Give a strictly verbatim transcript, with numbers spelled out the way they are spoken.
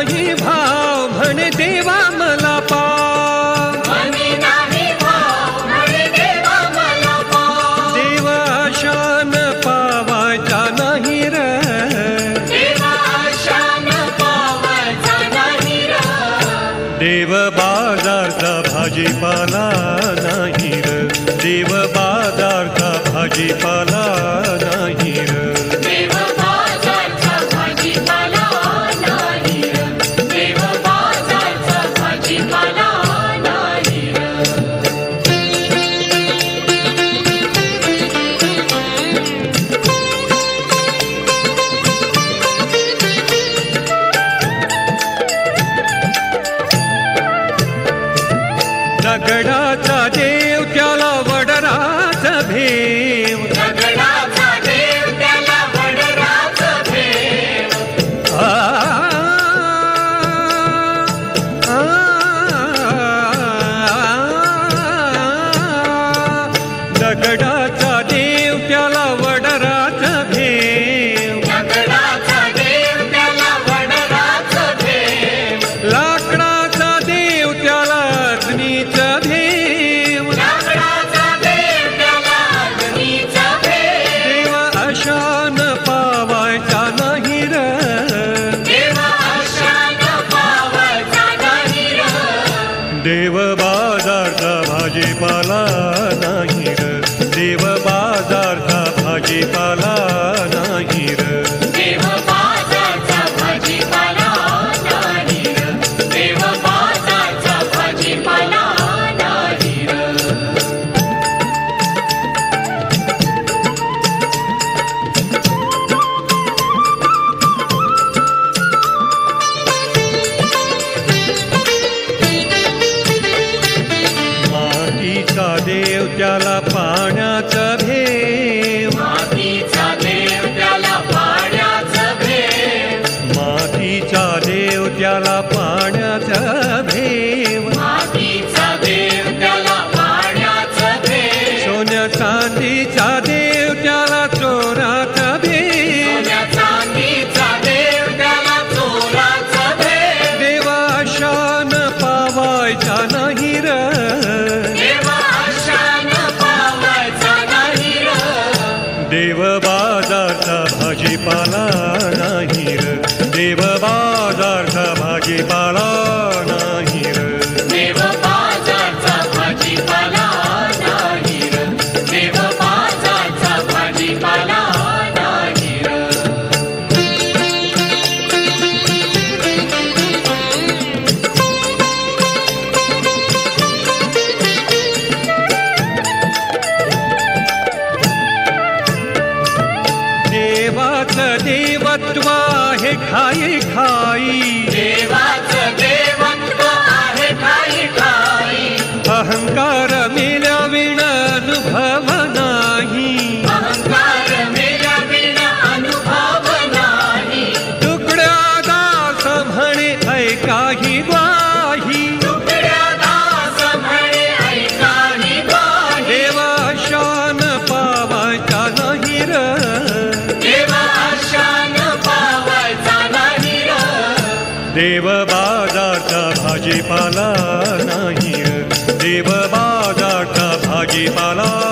नाही भाव म्हणे देवा मला पाव, मनी नाही भाव म्हणे देवा मला पाव, देव आशान पावायचा नाही र, देवा आशान पावायचा नाही र, देव बाजारचा भाजीपाला नाही र, देव बाजारचा भाजीपाला नाही र, देव बाजारचा भाजीपाला नाही र, देव बाजारचा भाजीपाला नाही र. दगडाचा देव त्याला वडराचा भेव, दगडाचा देव त्याला वडराचा भेव, आ, आ, दगडाचा देव त्याला वडराचा भेव, दगडाचा देव त्याला वडराचा भेव, लाकडाचा देव त्याला अग्नीचा भेव, लाकडाचा देव त्याला अग्नीचा भेव, देव आशान पावायचा नाही र, देव आशान पावायचा नाही र, देव बाजारचा भाजीपाला नाही र, देव बाजारचा भाजीपाला नाही र, देव बाजारचा भाजीपाला नाही र, देव बाजारचा भाजीपाला नाही र. मातीचा देव त्याला पाण्याचा भेव, मातीचा देव त्याला पाण्याचा भेव, मातीचा देव त्याला पाण्याचा भेव, मातीचा देव त्याला पाण्याचा भेव, सोन्या चांदीचा देव त्याला चोराचा भेव, सोन्या चांदीचा देव त्याला चोराचा भेव, देव आशान पावायचा नाही र, देव आशान पावायचा नाही र, देव बाजारचा भाजीपाला नाही र, देव बाजारचा भाजीपाला नाही र, देव बाजारचा भाजीपाला नाही र, देव बाजारचा भाजीपाला नाही र. देवाचं देवत्व आहे खाई खाई, देवाचं देवत्व आहे ठाई ठाई, अहंकार मेल्या विण अनुभव नाही, अहंकार मेल्या विना अनुभव नाही, तुकड्या दास म्हणे ऐकाही ग्वाही, तुकड्या दास म्हणे ऐकाही ग्वाही, देव आशान पावायचा नाही र, देव आशान पावायचा नाही र, देव बाजारचा भाजीपाला नाही र, देव बाजारचा भाजीपाला